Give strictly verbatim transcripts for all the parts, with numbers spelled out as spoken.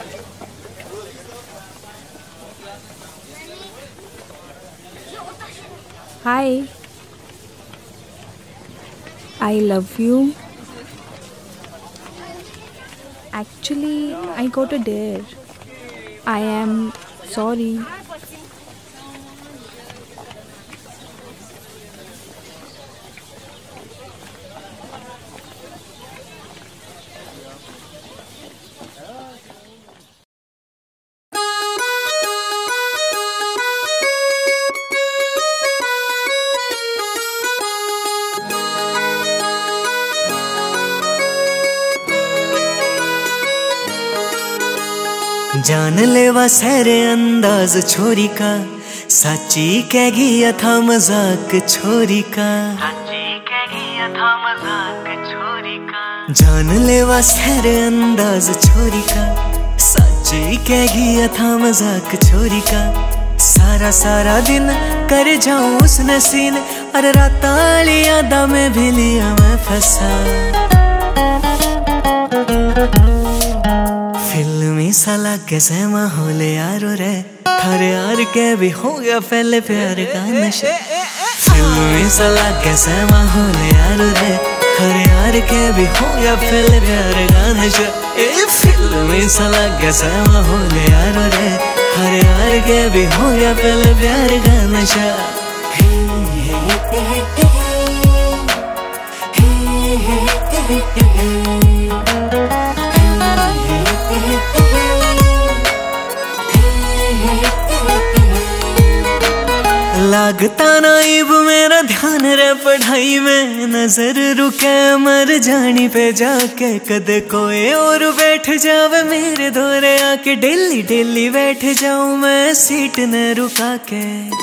Hi, I love you. Actually, I got a dare. I am sorry. जान लेवा सैर अंदाज छोरी का, सच्ची कह गया था मजाक छोरी का, सच्ची कह गया था मजाक छोरी का। जान लेवा सैर अंदाज छोरी का, सच्ची कह गया था मजाक छोरी का। सारा सारा दिन कर जाऊं उस नसीन, अरे रात आली यादा में भी लिया मैं फंसा। फिल्मी साला कैसे माहौल यारो रे, थारे यार के भी हो गया पहले प्यार का नशा। फिल्मी साला कैसे माहौल यारो रे, थारे यार के भी हो गया पहले प्यार का नशा। ए फिल्मी साला कैसे माहौल यारो रे, थारे यार के भी हो गया पहले प्यार का नशा। लागता नाइब मेरा ध्यान रे पढ़ाई में, नजर रुके मर जानी पे जाके। कदे कोई और बैठ जावे मेरे दौरे आके, डेली डेली बैठ जाऊं मैं सीट ने रुका के।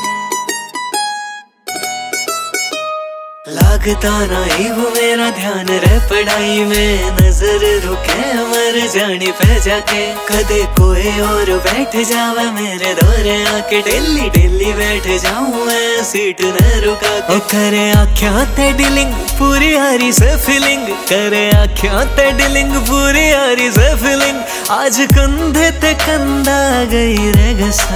लागता नाइब मेरा ध्यान रे पढ़ाई में, नजर रुके मर जानी पे जाके। कदे कोई और बैठ जावे मेरे दौरे आके, डेली डेली बैठ जाऊं मैं सीट न रुका के। करे आख्या ते डीलिंग पूरी हारी से फीलिंग, करे आख्या ते डीलिंग पूरी हारी से फीलिंग। आज कंधे ते कंधा गई रे घसा।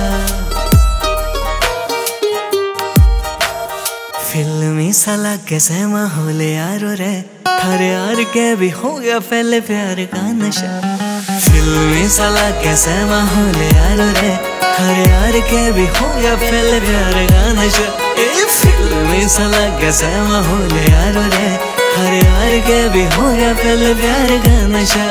फिल्मी साला कैसे माहौल यारो रे, थारे यार के भी हो गया पहले प्यार का नशा। फिल्मी साला कैसे माहौल यारो रे, थारे यार के भी हो गया पहले प्यार का नशा। ए फिल्मी साला कैसे माहौल यारो रे, थारे यार के भी हो गया पहले प्यार का नशा।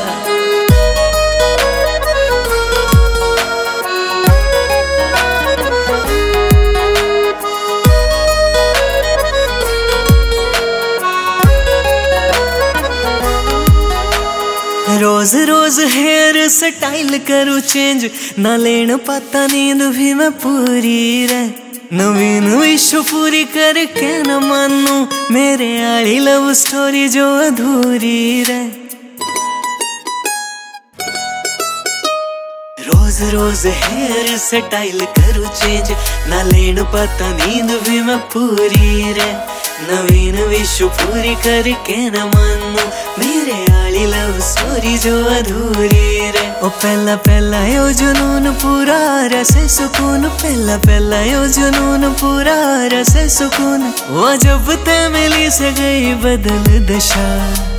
रोज रोज हेयर स्टाइल करूँ चेंज, ना लेन पाता नींद भी मैं पूरी रे। नवीन विश पूरी करके न मानू मेरे आली लव स्टोरी जो अधूरी रे। रोज रोज हेयर स्टाइल करूँ चेंज, ना लेन पाता नींद भी मैं पूरी रे। नवीन विश पूरी करके न मानू मेरे आली लव स्टोरी जो अधूरी रे। ओ पहला पहला यो जुनून पूरा रसे सुकून, पहला पहला यो जुनून पूरा रसे सुकून। वो जब ते मिली से गई बदल दशा।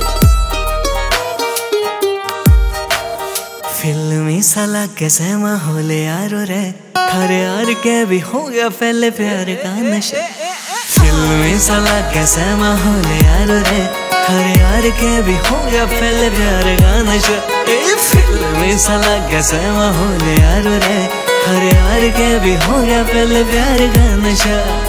फिल्मी साला कैसे माहौल यारो रे, थारे यार के भी हो गया पहले प्यार का नशा। फिल्मी साला कैसे माहौल यारो रे, थारे यार के भी हो गया पहले प्यार का नशा। ए फिल्मी साला कैसे माहौल यारो रे, थारे यार के भी हो गया पहले प्यार का नशा।